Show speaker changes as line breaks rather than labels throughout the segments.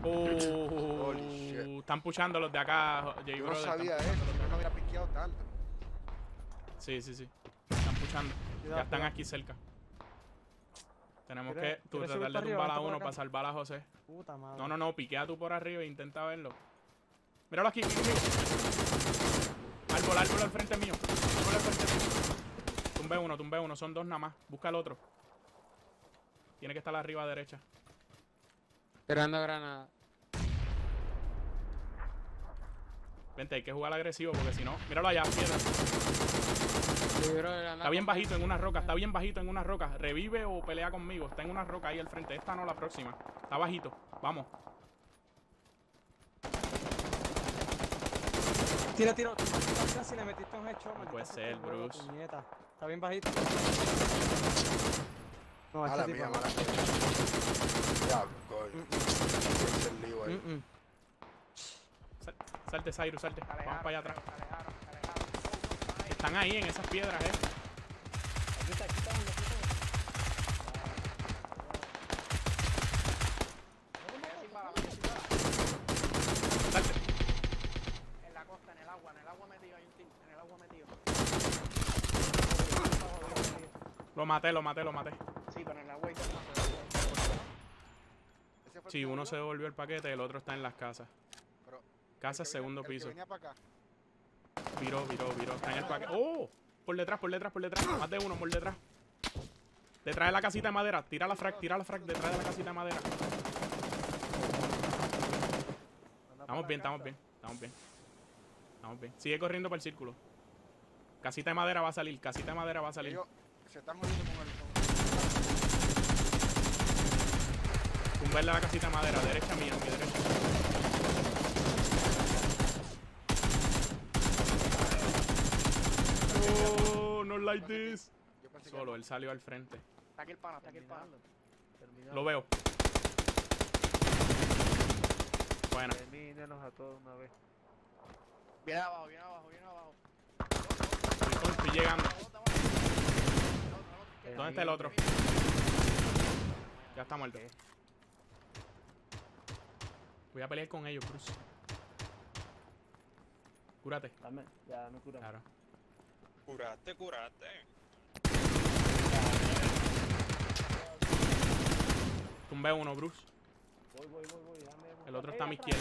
Holy shit.
Están pushando los de acá, J.
Yo no sabía eso, si no hubiera piqueado tanto.
Sí. Están pushando. Ya están aquí cerca. Tenemos que tratar de tumbar a uno para salvar a José.
Puta madre.
No, piquea tú por arriba e intenta verlo. Míralo aquí, conmigo. Árbol al frente mío. Árbol al frente mío. Tumbé uno, son dos nada más. Busca el otro. Tiene que estar arriba a derecha.
Tirando granada.
Vente, hay que jugar agresivo porque si no... Míralo allá, piedra. Está bien bajito en una roca, Revive o pelea conmigo. Está en una roca ahí al frente. Esta no, la próxima. Está bajito. Vamos.
Tira. Si le metiste un hecho.
No puede ser, Bruce.
Puñeta. Está bien bajito. No,
Mala mía, mala mía. Ya, coño. Es el lío ahí.
Salte, Cyrus, salte. Vamos para allá atrás. Están ahí en esas piedras,
Aquí está uno.
Salte.
En la costa, en el agua metido, hay un team, en el agua metido.
Lo maté.
Sí, pero en el agua hay dos más.
Sí, uno se devolvió el paquete y el otro está en las casas. Casas, segundo piso.
Venía para acá.
Viró. Está en el paquete. ¡Oh! Por detrás. Más de uno por detrás. Detrás de la casita de madera. Tira la frag detrás de la casita de madera. Estamos bien. Sigue corriendo por el círculo. Casita de madera va a salir.
Ellos se están jodiendo con el...
Tumbarle a la casita de madera. Derecha mía, mi derecha. Oh, no like this. Solo, él salió al frente.
Está aquí el pana.
Lo veo. Buena.
Termínenos a todos una vez.
Viene abajo.
Estoy llegando. ¿Dónde está el otro? Ya está muerto. Voy a pelear con ellos, Bruce. Cúrate.
Ya me curamos.
Claro.
Curate.
Tumbé uno, Bruce.
Voy.
El otro está a mi izquierda.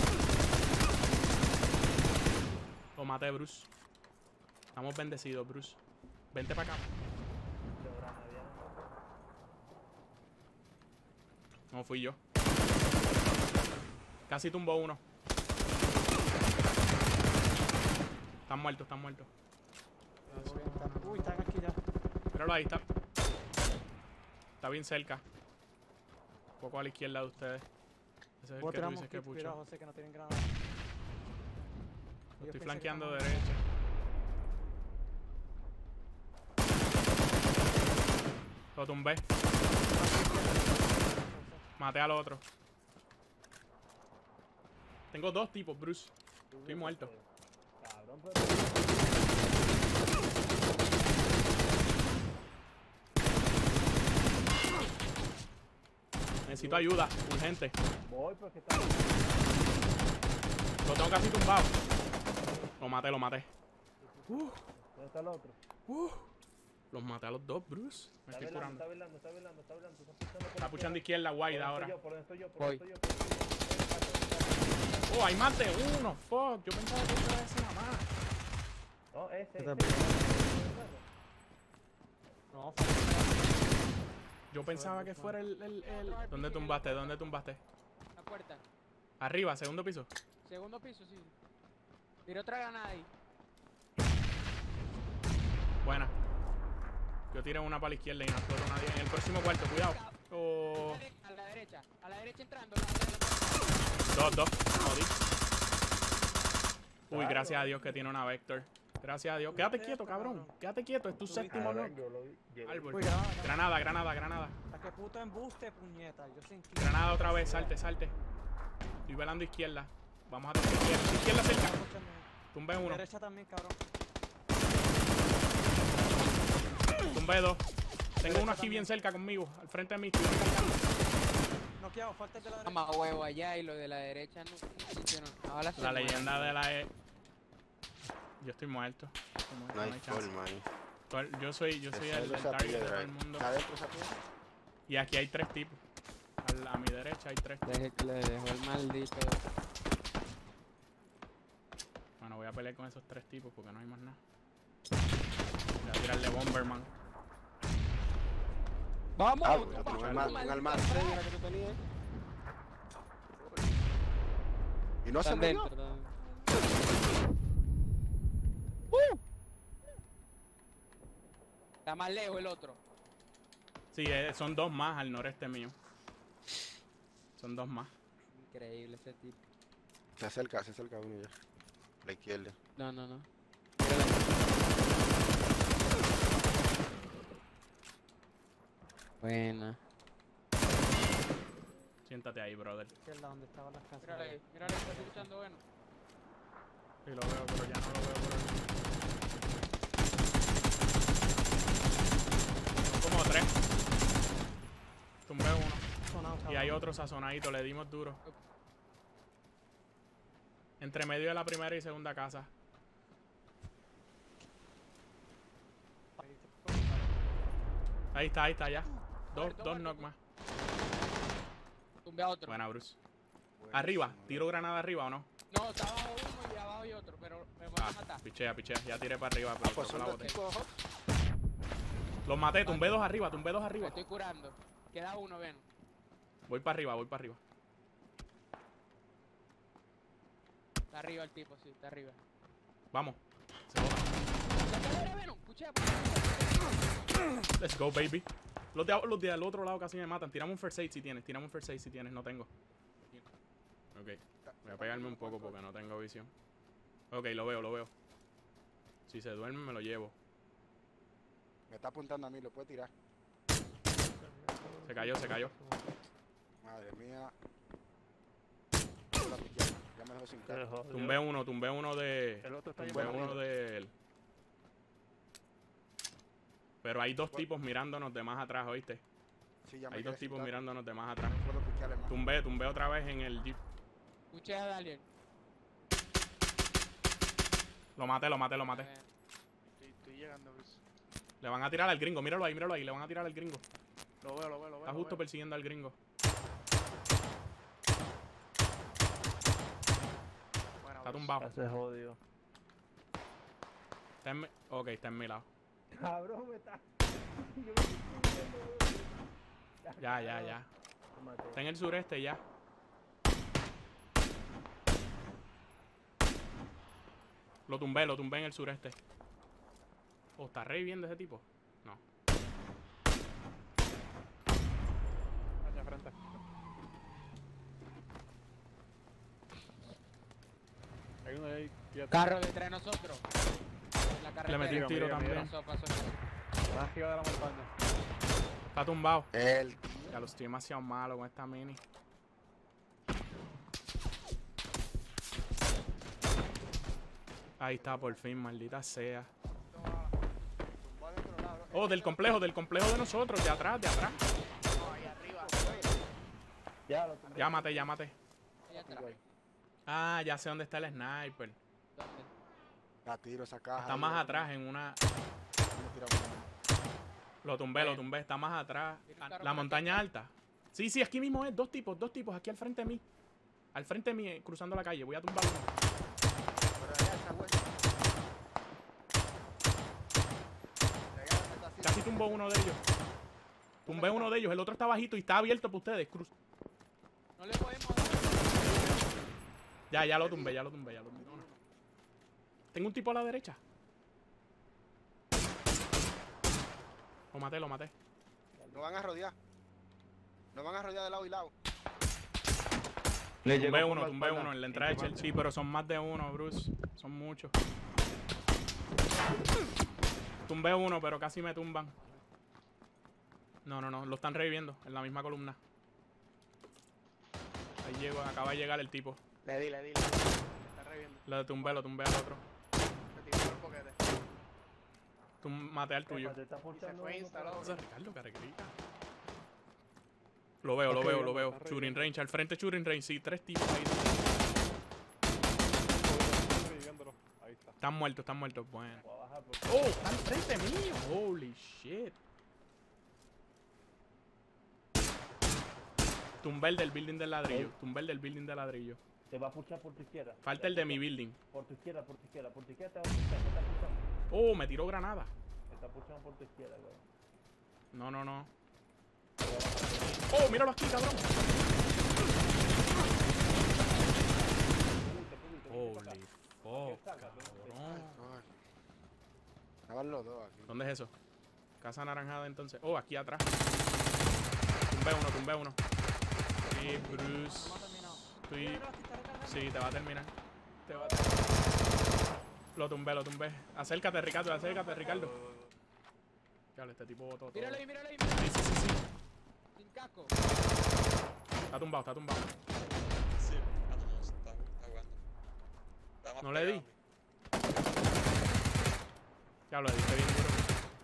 Lo maté, Bruce. Estamos bendecidos, Bruce. Vente para acá. No, fui yo. Casi tumbó uno. Están muertos.
Uy, están aquí ya.
Míralo ahí, está. Está bien cerca. Un poco a la izquierda de ustedes. Ese es el que tú dices que pucho.
José, que no tienen granada.
Lo estoy flanqueando de derecha. Lo tumbé. Maté al otro. Tengo dos tipos, Bruce. Estoy muerto.
Cabrón,
Necesito ayuda, urgente.
Voy porque está...
Lo tengo casi tumbado. Lo maté.
¿Dónde está el otro?
Los maté a los dos, Bruce. Me estoy curando.
Está velando.
Está puchando izquierda, wide ahora.
Por donde estoy yo.
Oh, hay más de uno. Fuck, yo pensaba que era ese nada más.
No, ese. No,
Yo pensaba que fuera el... ¿Dónde tumbaste?
La puerta.
Arriba, segundo piso.
Segundo piso, sí. Tiré otra granada ahí.
Buena. Yo tiré una para la izquierda y no explotó nadie. En el próximo cuarto, cuidado. Oh.
A la derecha entrando.
Dos. Jodí. Uy, gracias a Dios que tiene una Vector. Gracias a Dios. Quédate quieto, cabrón. Quédate quieto. Es tu séptimo, ¿no? Árbol.
Uy,
Granada.
¿A qué puto embuste, puñeta? Yo sentí...
Granada otra vez. Salte. Estoy velando izquierda. Vamos a tener izquierda cerca. Tumbé uno.
Derecha también, cabrón.
Tumbé dos. Tengo uno aquí bien cerca conmigo. Al frente de mí.
No Noqueado, falta el de la derecha.
Más huevo allá y lo de la derecha no funcionó. Ahora se
La
mueve.
leyenda de la E. Yo estoy muerto. Estoy muerto,
No hay
no hay chance.
forma ahí.
Yo soy el
Esa
target de
piedra.
todo el mundo.
¿Está adentro esa piedra?
Y aquí hay 3 tipos. A mi derecha hay 3.
Le dejó el maldito.
Bueno, voy a pelear con esos 3 tipos porque no hay más nada. Voy a tirarle Bomberman.
¡Vamos!
Ah,
toma,
un
toma,
almacén era que tú tenías. Y no se
Están
murió.
dentro. Está más lejos el otro.
Sí, son 2 más al noreste mío. Son 2 más.
Increíble ese tipo.
Se acerca uno ya. A la izquierda.
No, no, no. Buena.
Siéntate ahí, brother.
Izquierda, donde estaban las casas.
Mírale, está escuchando bueno.
Sí, lo veo, pero ya no lo veo por aquí. Como 3. Tumbé uno.
Sonado,
Y
cabrón.
hay otro sazonadito, le dimos duro. Entre medio de la primera y segunda casa. Ahí está, ya. Dos knock más.
Tumbé a otro.
Buena, Bruce. Arriba, tiro granada arriba o no.
No, está abajo uno y abajo hay otro, pero me van a matar.
Pichea. Ya tiré para arriba, pero
Pues
creo
son
que la
dos
boté.
tipos.
Los maté, tumbé 2 arriba,
Me estoy curando. Queda uno, ven.
Voy para arriba.
Está arriba el tipo, sí, está arriba.
Vamos. Se joda.
La cadera, Venom. Puchea.
Let's go, baby. Los de al otro lado casi me matan. Tiramos un first aid si tienes. No tengo. Ok. Voy a pegarme un poco porque no tengo visión. Ok, lo veo. Si se duerme me lo llevo.
Me está apuntando a mí, lo puede tirar.
Se cayó.
Madre mía. La piqueada. Ya me dejó sin cara.
Tumbé uno de...
El otro está
Tumbé
lleno de
uno de él. Pero hay 2 tipos mirándonos de más atrás, ¿oíste?
Sí, ya me
Hay
quedé
2
sin
tipos
cara.
mirándonos de más atrás.
No puedo piquearle más.
Tumbé otra vez en el jeep.
Puchea a Dalian.
Lo maté.
Estoy llegando, Bruce.
Le van a tirar al gringo, míralo ahí. Le van a tirar al gringo.
Lo veo.
Está justo persiguiendo al gringo.
Buena,
Está
Bruce.
tumbado.
Se jodió.
Ok, está en mi lado.
Cabrón, me está. Yo me estoy muriendo,
Ya.
Lo maté.
Está en el sureste ya. Lo tumbé en el sureste. Oh, ¿está reviviendo ese tipo? No.
Hacia frente. Hay uno ahí. quieto.
Carro detrás de nosotros. En la carretera.
Le metí un tiro
Mira,
también.
Pasó.
Más arriba de la montaña.
Está tumbado.
El
Ya lo estoy demasiado malo con esta mini. Ahí está, por fin, maldita sea.
tumbado de otro lado.
Oh, del complejo de nosotros, de atrás.
No, ahí arriba.
Ya lo tumbé.
Ya maté.
Allá atrás.
Ah, ya sé dónde está el sniper.
¿Dónde?
La tiro esa caja.
Está
ahí,
más
¿no?
atrás en una...
Me tira uno.
Lo tumbé, está más atrás.
Tiene un carro
La
por
montaña alta. Sí, aquí mismo es, 2 tipos, aquí al frente de mí. Al frente de mí, cruzando la calle. Voy a tumbar uno.
Pero allá está, güey. De allá donde está así.
Casi tumbó uno de ellos. Tumbé uno de ellos, el otro está bajito y está abierto para ustedes.
No le podemos dar.
Ya lo tumbé. Tengo un tipo a la derecha. Lo maté.
Nos van a rodear. Nos van a rodear de lado y lado.
Le
Tumbé
llegó
uno
por la
en la entrada de Chelsea. Sí, pero son más de uno, Bruce. Son muchos. Tumbé uno, pero casi me tumban. No. Lo están reviviendo en la misma columna. Ahí llego, acaba de llegar el tipo.
Le di. Está reviendo.
Lo tumbé al otro.
Se tiró el boquete.
Maté al tuyo.
Te está
Y se
pulsando
fue
uno
instalado.
Ricardo, caraclita. Lo veo, lo
Está
veo,
reviviendo,
lo veo.
está
Shooting
reviviendo.
range, al frente shooting range, sí, 3 tipos ahí.
Estoy reviviéndolo. Ahí está.
Están muertos, bueno.
Voy a bajar por...
Oh, está al frente mío. Holy shit. Tumbé el del building del ladrillo. Tumbé el del building del ladrillo.
Te va a puchar por tu izquierda.
Falta el de mi building.
Por tu izquierda, por tu izquierda. Por tu izquierda te va a puchar. Te está puchando.
Oh, me tiró granada.
Te está puchando por tu izquierda, güey.
No, no, no. Oh, míralo aquí, cabrón. Holy fuck, cabrón.
Coño. Estaban los dos aquí.
¿Dónde es eso? Casa anaranjada entonces. Oh, aquí atrás. Tumbé uno. Sí, Bruce.
No ha terminado.
Estoy...
Mira, aquí está recargando.
Sí, te va a terminar. Te va a terminar. Lo tumbé. Acércate, Ricardo. Dale, este tipo botó todo.
Míralo ahí, míralo ahí.
Sí.
Sin casco.
Está tumbado.
Sí, está jugando. Está más
No le di.
pegado.
Ya lo diste bien duro.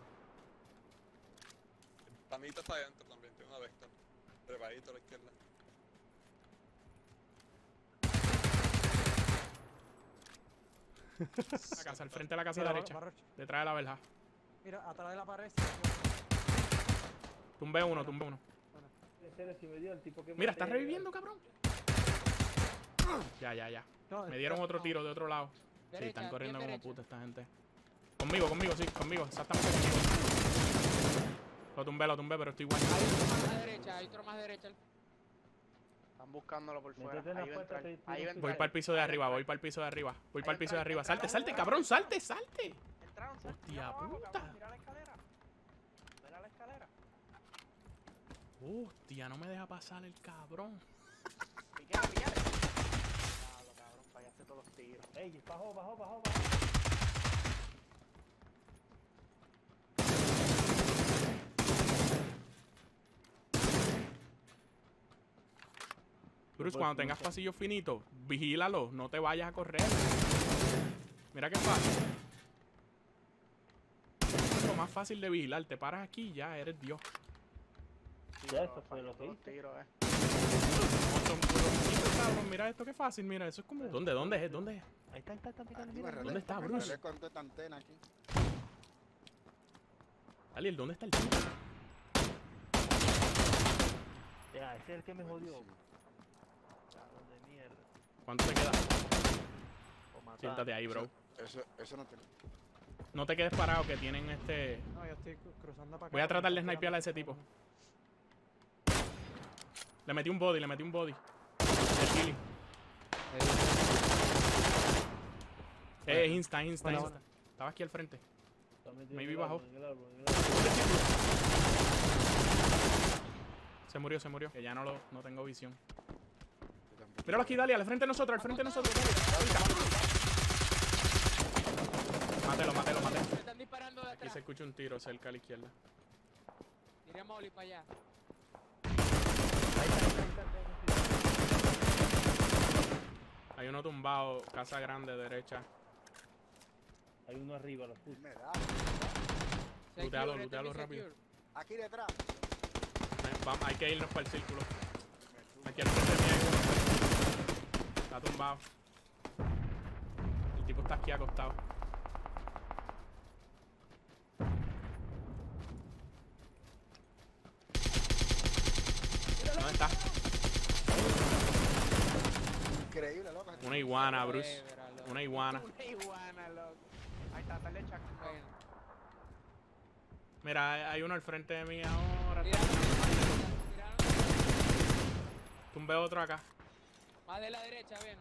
La mitad está adentro también, tiene una Vector. Trepadito a la izquierda.
La casa, al frente de la casa derecha. Detrás de la verja.
Mira, atrás de la pared.
Tumbé uno.
En serio, si me dio el tipo que...
Mira, está
maté,
reviviendo, cabrón. Ya.
No,
Me dieron otro tiro de otro lado. Sí,
Derecha,
están corriendo
bien
como
derecha.
puta esta gente. Conmigo, exactamente conmigo. Lo tumbé, pero estoy igual.
Hay otro más derecha.
Están buscándolo por fuera.
Métete en la
Ahí va a
puerta,
entrar.
te-
Ahí va a
Voy
entrar.
para el piso de arriba, Voy para el piso de arriba. Salte, cabrón, salte.
Entraron,
Hostia
mira para abajo,
puta.
cabrón, mira la escalera. Mira la escalera.
Hostia, no me deja pasar el cabrón.
Piqueale. Diablo, cabrón, fallaste todos los tiros.
Ey, bajó.
Bruce, cuando tengas pasillos finitos, vigílalo, no te vayas a correr. Mira qué fácil. Es lo más fácil de vigilar. Te paras aquí y ya eres Dios.
Ya, eso fue lo que
Todos los
hice.
tiros,
Son puros bichitos, cabrón. Mira esto qué fácil. Mira, eso es como. ¿Dónde es?
Ahí está, picando,
Aquí
mira.
me relé-
¿Dónde está,
me
Bruce?
relé con esta antena aquí.
Aliel, ¿dónde está el tipo?
Ya, ese es el que me jodió.
Buenísimo.
Cabrón de mierda.
¿Cuánto te queda?
O matar.
Siéntate ahí, bro.
Eso no tiene.
No te quedes parado que tienen este.
No, yo estoy cruzando para acá.
Voy a tratar de
Estoy
snipear a ese tipo. Le metí un body. El killing. Es insta.
Bueno.
Estaba aquí al frente.
Está metido
Maybe
en el
bajó.
árbol, en el árbol.
Se murió. Que ya no tengo visión.
Yo tampoco.
Míralo aquí, Dali, al frente de nosotros, Dali. Mátelo.
Me están disparando de
Aquí
atrás.
se escucha un tiro cerca a la izquierda.
Tiré a Molly para allá.
Hay uno tumbado, casa grande, derecha.
Hay uno arriba, los putos.
Me da.
Lootealo,
Secure,
lootealo
este es
rápido.
secure.
Aquí detrás.
Vamos, hay que irnos para el círculo. Aquí al frente mío hay uno. Está tumbado. El tipo está aquí acostado. ¿Dónde está?
Increíble, loco.
Una iguana, Bruce.
Cebra, loco.
Una iguana.
Una iguana, loco. Ahí está, dale chac.
Bueno.
Mira, hay uno al frente de mí ahora.
Tiraron.
Tumbé otro acá.
Más de la derecha, Veno.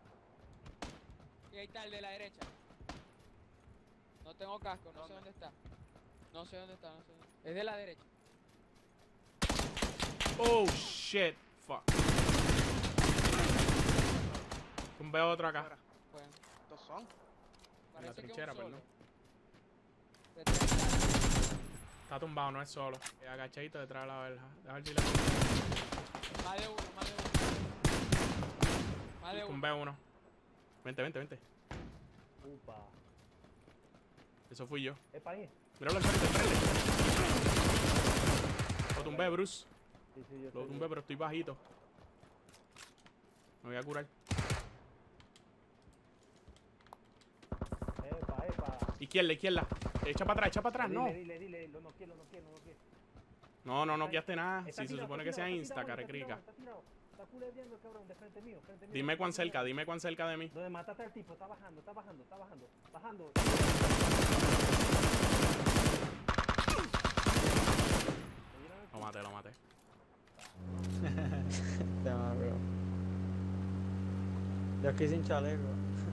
Y ahí está el de la derecha. No tengo casco, no sé dónde está. No sé dónde está. Es de la derecha.
Oh, shit. Fuck. Tumbé otro acá.
Bueno,
Estos son.
En la
parece que
trinchera,
un solo.
perdón.
Detrás está.
Está tumbado, no es solo. Agachadito detrás de la verja. Deja ver si le...
Más de uno. Más de uno.
Tumbé uno. Vente.
Upa.
Eso fui yo.
Epa, ahí.
Míralo al frente. Lo tumbé, Bruce.
Sí, sí, yo
Lo
sé,
tumbé, pero estoy bajito. Me voy a curar.
Epa, epa.
Izquierda, izquierda. Echa para atrás, no.
Dile, lo no quiero.
No, no quedaste nada.
Está
Si se
tirado,
supone
está
que sea
tirado,
insta,
está tirado,
carecrica.
Está tirado. Está culeando el cabrón de frente mío.
Dime cuán cerca de mí.
Donde mataste al tipo, está bajando. Bajando.
Lo maté.
Tema, bro. Yo aquí sin chaleco.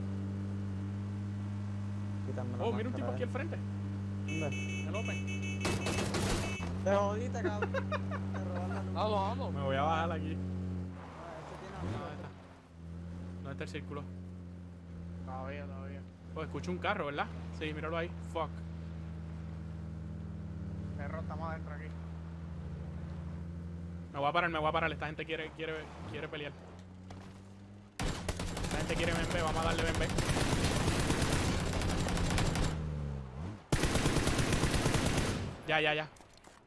Quítame la
Oh, mira un tipo
máscara,
aquí al frente.
¿Dónde?
En el open.
Te jodiste, cabrón. Te robaron la luz.
Vamos.
Me voy a bajar aquí.
Ah, este tiene amigos.
¿Dónde está el círculo?
Todavía.
Oh, escucho un carro, ¿verdad? Sí, míralo ahí. Fuck.
Perro, estamos adentro aquí.
Me voy a parar. Esta gente quiere pelear. Esta gente quiere BMB. Vamos a darle BMB.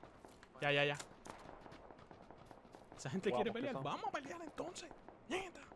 Ya. Esa gente
Guapos
quiere
que
pelear.
son.
Vamos a pelear entonces. Nieta.